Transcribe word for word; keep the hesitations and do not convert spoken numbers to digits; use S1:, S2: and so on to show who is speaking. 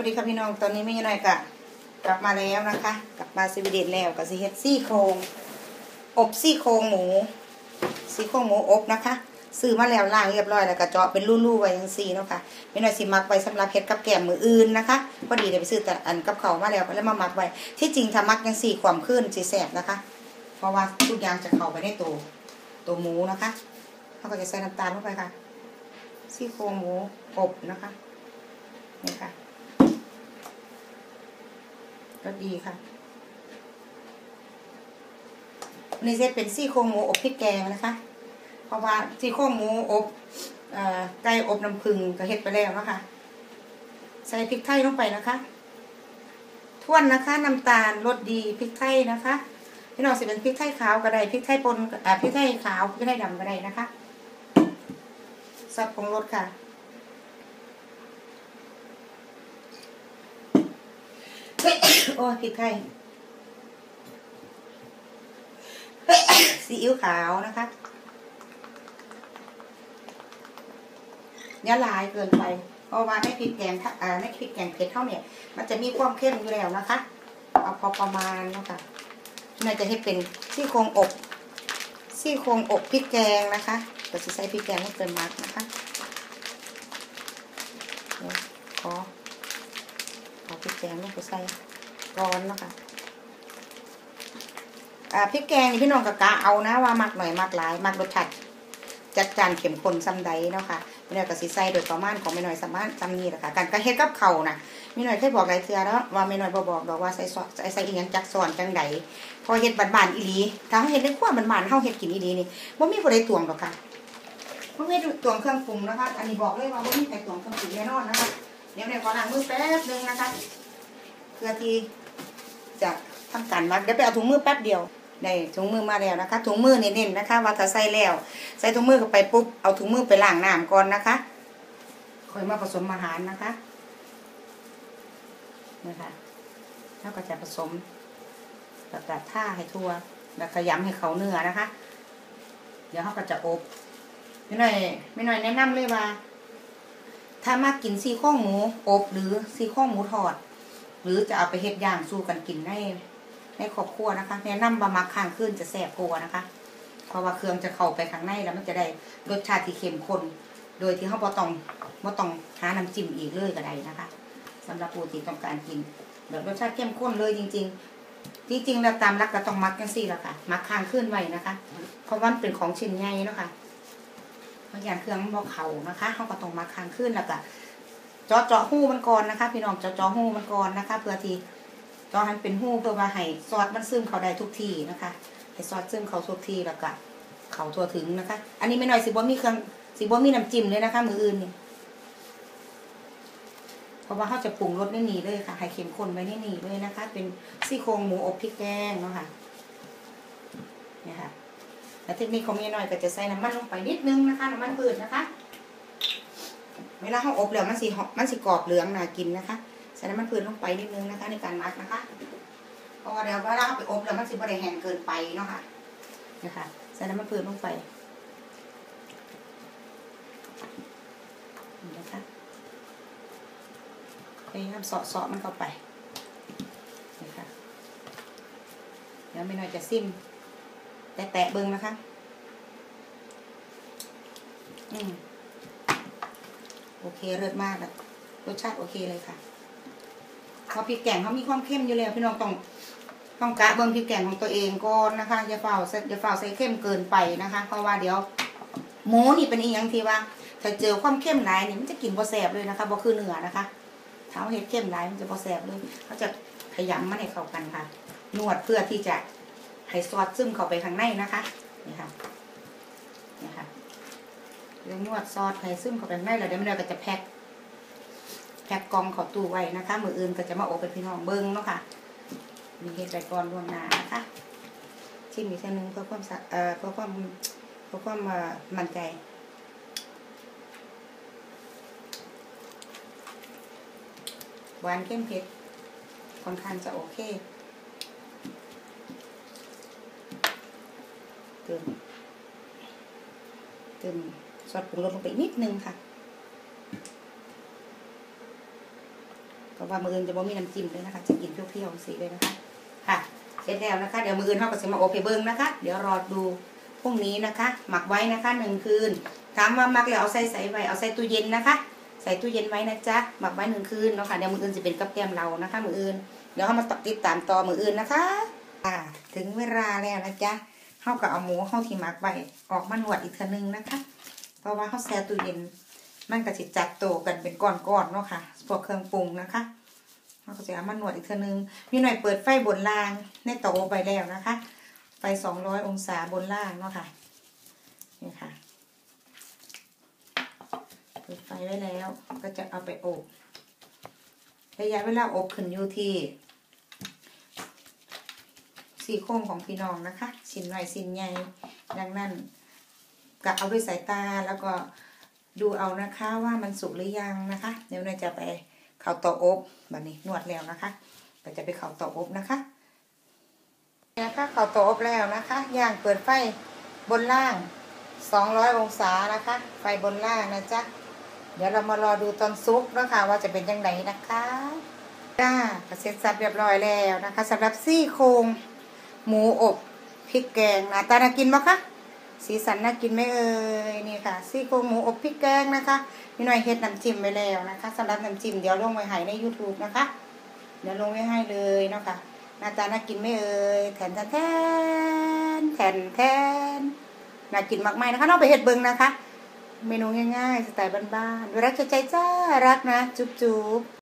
S1: ดีค่ะพี่น้องตอนนี้ไม่ยังไงกะกลับมาแล้วนะคะกลับมาสวีเดนแล้วกับซีเฮ็ดซี่โครงอบซี่โครงหมูซี่โครงหมูอบนะคะซื้อมาแล้วล้างเรียบร้อยแล้วก็เจาะเป็นรูๆไว้ยังซี่เนาะค่ะไม่น้อยสิมักไว้สำหรับเฮ็ดกับแกล้มมืออื่นนะคะพอดีเดี๋ยวไปซื้อแต่อันกับเขามาแล้วแล้วมามักไว้ที่จริงถ้ามักยังซี่ความขึ้นสิแสบนะคะเพราะว่าทุกอย่างจะเข้าไปในตัวตัวหมูนะคะเขาก็จะใส่น้ำตาลลงไปค่ะซี่โครงหมูอบนะคะนี่ค่ะก็ดีค่ะวันนี้เซตเป็นซี่โครงหมูอบพริกแกงนะคะเพราะว่าซี่โครงหมูอบไก่อบน้ำผึ้งก็เฮ็ดไปแล้วนะคะใส่พริกไทยลงไปนะคะท่วนนะคะน้ำตาลรสดีพริกไทยนะคะพี่น้องสิเป็นพริกไทยขาวก็ได้พริกไทยป่นอ่าพริกไทยขาวพริกไทยดำก็ได้นะคะซอสปรุงรสค่ะโอ้พริกไทยซีอิ๊วขาวนะคะอย่าลายเกินไปเพราะว่าในพริกแกงอ่าในพริกแกงเผ็ดเท่าเนี่ยมันจะมีความเข้มอยู่แล้วนะคะเอาพอประมาณนะคะน่าจะให้เป็นซี่โครงอบซี่โครงอบพริกแกงนะคะก็จะใส่พริกแกงให้เกินมากนะคะขอขอพริกแกงลงไปใส่ร้อนนะคะอ่าพริกแกงนี่พี่น้องกะกะเอานะว่ามักหน่อยมักหลายมักรสชาติจัดจานเข้มข้นซ้ำใดเนาะค่ะไม่น้อยกับสีใส่โดยประมาณของไม่น้อยสามารถจำนี่แหละค่ะการกระเฮ็ดกับเข่านะไม่น้อยเคยบอกหลายเทื่อแล้วว่าไม่น้อยบอกบอกว่าใส่ซอสใส่อีหยังจักซ้อนจังใดพอเฮ็ดบ้านๆอีหลีถ้าเฮาเฮ็ดในครัวบ้านๆเฮาเฮ็ดกินอีหลีนี่บ่มีผู้ใดตวงหรอกค่ะบ่มีตวงเครื่องปรุงนะคะอันนี้บอกเลยว่าบ่มีใครตวงเครื่องปรุงแน่นอนนะคะเดี๋ยวเนี่ยขอล้างมือแป๊บนึงนะคะเพื่อที่จะทำการมักเดี๋ยวไปเอาถุงมือแป๊บเดียวได้ถุงมือมาแล้วนะคะถุงมือเน้นๆนะคะว่าถ้าใส่แล้วใส่ถุงมือเข้าไปปุ๊บเอาถุงมือไปล้างน้ำก่อนนะคะค่อยมาผสมอาหารนะคะนะคะแล้วก็จะผสมแบบแบบท่าให้ทั่วแล้วขยำให้เขาเนื้อนะคะเดี๋ยวเขาก็จะอบไม่หน่อยไม่หน่อยแนะนำเลยว่าถ้ามากินซี่โครงหมูอบหรือซี่โครงหมูทอดหรือจะเอาไปเฮ็ดย่างสู้กันกินในในครอบครัวนะคะแนะนำบะมักข้างขึ้นจะแสบกว่านะคะเพราะว่าเครื่องจะเข้าไปข้างในแล้วมันจะได้รสชาติที่เข้มข้นโดยที่เขาบ่ต้องบ่ต้องหาน้ำจิ้มอีกเลยก็ได้นะคะสำหรับผู้ที่ต้องการกินแบบรสชาติเข้มข้นเลยจริงๆจริงๆแล้วตามหลักก็ต้องมักกันสิละค่ะมักข้างขึ้นไว้นะคะเพราะว่าเป็นของชิ้นใหญ่เนาะค่ะบางอย่างเครื่องมันบ่เข้านะคะเขาก็ต้องมักข้างขึ้นแล้วก็เจาะเจาะหูมันก่อนนะคะพี่น้องเจาะเจาะหูมันก่อนนะคะเพื่อที่ตอนนั้นเป็นหูเพื่อว่าให้ซอสมันซึมเข้าได้ทุกที่นะคะให้ซอสซึมเข้าทุกที่แล้วก็เข้าทั่วถึงนะคะอันนี้ไม่น้อยสิบ่มีเครื่องสิบ่มีน้ำจิ้มเลยนะคะมืออื่นนี่เพราะว่าเขาจะปรุงรสในนี้เลยค่ะให้เข้มข้นไว้ในนี้เลยนะคะเป็นซี่โครงหมูอบพริกแกงเนาะค่ะนี่ค่ะแล้วเทคนิคของไม่น้อยก็จะใส่น้ำมันลงไปนิดนึงนะคะน้ำมันพืชนะคะเวลาเขาอบแล้วมันสิมันสิกรอบเหลืองน่ากินนะคะใส่น้ำมันพืชลงไปนิดนึงนะคะในการมักนะคะเพราะว่าเดี๋ยวเวลาเอาไปอบแล้วมันสิบ่ได้แห้งเกินไปเนาะค่ะนะคะใส่น้ำมันพืชลงไปนี่นะคะพยายามเสาะๆมันเข้าไปนะคะเดี๋ยวไม่น้อยจะซิมแตะๆเบิ้งนะคะอืมโอเคเลิศมากเลยรสชาติโอเคเลยค่ะเพราะพริกแกงเขามีความเข้มอยู่แล้วพี่น้องต้องต้องกะเบิ้งพริกแกงของตัวเองก่อนนะคะอย่าเฝ้าอย่าเฝ้าใส่เข้มเกินไปนะคะเพราะว่าเดี๋ยวหมูนี่เป็นอีกอย่างที่ว่าถ้าเจอความเข้มหลายนี่มันจะกินบ่แซ่บเลยนะคะบ่คือเนื้อนะคะถ้าเห็ดเข้มหลายมันจะบ่แซ่บเลยเขาจะขยำมันให้เข้ากันค่ะนวดเพื่อที่จะให้ซอสซึมเข้าไปข้างในนะคะนี่ค่ะนี่ค่ะเรื่องนวดซอสให้ซึมเข้าไปข้างในแล้วเดี๋ยวมันก็จะแพ็คแพ็คกล่องเข้าตู้ไว้นะคะมืออื่นก็จะมาอบเป็นพี่น้องเบิ้งเนาะค่ะมีเห็ดใส่ก่อนล่วงหน้านะคะชิมอีกทีนึงเพื่อความเอ่อเพื่อความเพื่อความมั่นใจหวานเข้มเผ็ดค่อนข้างจะโอเคเติมเติมซอสปรุงรสลงไปนิดนึงค่ะประะว่ามืออื่นจะบ่มีน้ำจิ้มเลยนะคะจะกินเปรี้ยวๆสิเลยนะคะค่ะเสร็จแล้วนะคะเดี๋ยวมืออื่นเขาก็จะมาอบให้เบิ้งนะคะเดี๋ยวรอดูพรุ่งนี้นะคะหมักไว้นะคะหนึ่งคืนถามว่าหมักแล้วเอาใส่ใส่ไว้เอาใส่ตู้เย็นนะคะใส่ตู้เย็นไว้นะจ๊ะหมักไว้หนึ่งคืนเนาะค่ะเดี๋ยวมืออื่นจะเป็นกับแกมเรานะคะมืออื่นเดี๋ยวเขามาติดตามต่อมืออื่นนะคะอ่าถึงเวลาแล้วนะจ๊ะเขาก็เอาหมูเขาที่หมักไว้ออกมาหนวดอีกทีนึงนะคะเพราะว่าเขาแช่ตู้เย็นมันก็จะจัดโตกันเป็นก้อนๆเนาะค่ะพวกเครื่องปรุงนะคะเราก็จะเอามาหนวดอีกทีนึงพี่หน่อยเปิดไฟบนล่างในเตาไปแล้วนะคะไฟสองร้อยองศาบนล่างเนาะค่ะนี่ค่ะเปิดไฟไว้แล้วก็จะเอาไปอบระยะเวลาอบขึ้นอยู่ที่สี่โครงของพี่น้องนะคะชิ้นหน่อยชิ้นใหญ่ดังนั้นกะเอาด้วยสายตาแล้วก็ดูเอานะคะว่ามันสุกหรือยังนะคะเดี๋ยวเราจะไปเข่าเตาอบแบบนี้นวดแล้วนะคะก็จะไปเข่าเตาอบนะคะนะคะเข่าเตาอบแล้วนะคะย่างเปิดไฟบนล่างสองร้อยองศานะคะไฟบนล่างนะจ๊ะเดี๋ยวเรามารอดูตอนซุปนะคะว่าจะเป็นยังไงนะคะจ้าเสร็จสับเรียบร้อยแล้วนะคะสำหรับซี่โครงหมูอบพริกแกงหน้าตาน่ากินไหมคะสีสันน่ากินไหมเอ่ยนี่ค่ะซี่โครงหมูอบพริกแกงนะคะนี่หน่อยเฮ็ดน้ำจิ้มไปแล้วนะคะสำหรับน้ำจิ้มเดี๋ยวลงไว้ให้ใน ยูทูบ นะคะเดี๋ยวลงไว้ให้เลยเนาะค่ะหน้าตาน่ากินไหมเอ่ยแทนแทนแทนแทนแทนน่ากินมากไหมนะคะน้องไปเฮ็ดเบิ่งนะคะเมนูง่ายๆสไตล์บ้านๆดูรักใจจ้ารักนะจุ๊บจุ๊บ